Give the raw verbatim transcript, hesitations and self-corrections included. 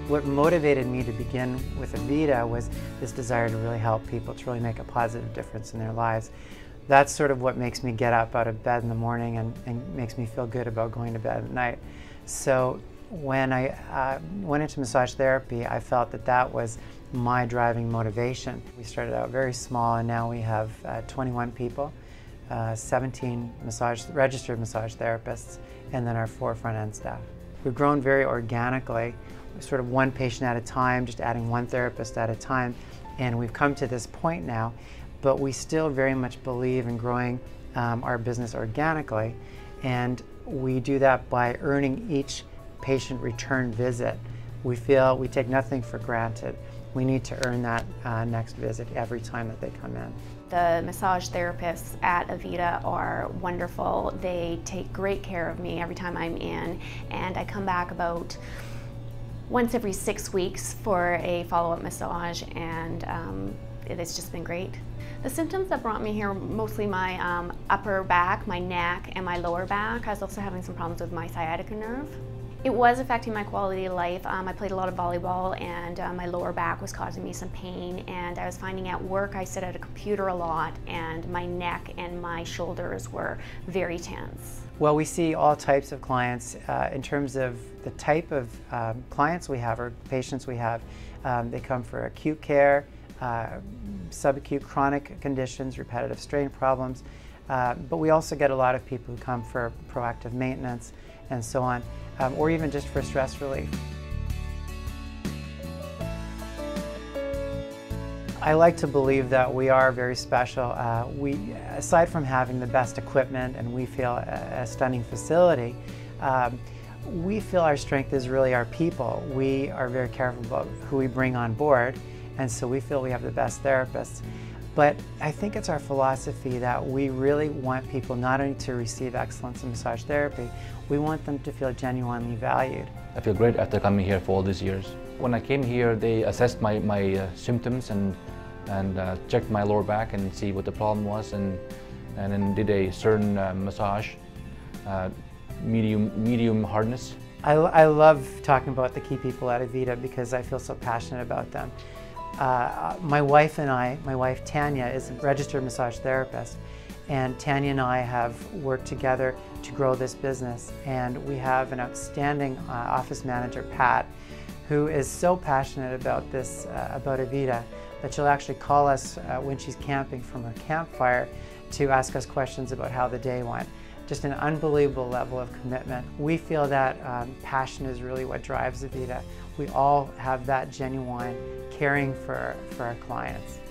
What motivated me to begin with Avita was this desire to really help people, to really make a positive difference in their lives. That's sort of what makes me get up out of bed in the morning and, and makes me feel good about going to bed at night. So when I uh, went into massage therapy, I felt that that was my driving motivation. We started out very small, and now we have uh, twenty-one people, uh, seventeen massage, registered massage therapists, and then our four front-end staff. We've grown very organically, sort of one patient at a time, just adding one therapist at a time, and we've come to this point now, but we still very much believe in growing um, our business organically, and we do that by earning each patient return visit. We feel we take nothing for granted. We need to earn that uh, next visit every time that they come in. The massage therapists at Avita are wonderful. They take great care of me every time I'm in, and I come back about once every six weeks for a follow-up massage, and um, it's just been great. The symptoms that brought me here, mostly my um, upper back, my neck, and my lower back. I was also having some problems with my sciatica nerve. It was affecting my quality of life. Um, I played a lot of volleyball, and uh, my lower back was causing me some pain, and I was finding at work I sit at a computer a lot, and my neck and my shoulders were very tense. Well, we see all types of clients. Uh, in terms of the type of um, clients we have or patients we have, um, they come for acute care, uh, subacute chronic conditions, repetitive strain problems, uh, but we also get a lot of people who come for proactive maintenance and so on, um, or even just for stress relief. I like to believe that we are very special. Uh, we, aside from having the best equipment and we feel a, a stunning facility, um, we feel our strength is really our people. We are very careful about who we bring on board, and so we feel we have the best therapists. But I think it's our philosophy that we really want people not only to receive excellence in massage therapy, we want them to feel genuinely valued. I feel great after coming here for all these years. When I came here, they assessed my, my uh, symptoms and, and uh, checked my lower back and see what the problem was, and, and then did a certain uh, massage, uh, medium, medium hardness. I, I love talking about the key people at Avita because I feel so passionate about them. Uh, my wife and I, my wife Tanya is a registered massage therapist, and Tanya and I have worked together to grow this business, and we have an outstanding uh, office manager, Pat, who is so passionate about this, uh, about Avita, that she'll actually call us uh, when she's camping from her campfire to ask us questions about how the day went. Just an unbelievable level of commitment. We feel that um, passion is really what drives Avita. We all have that genuine caring for, for our clients.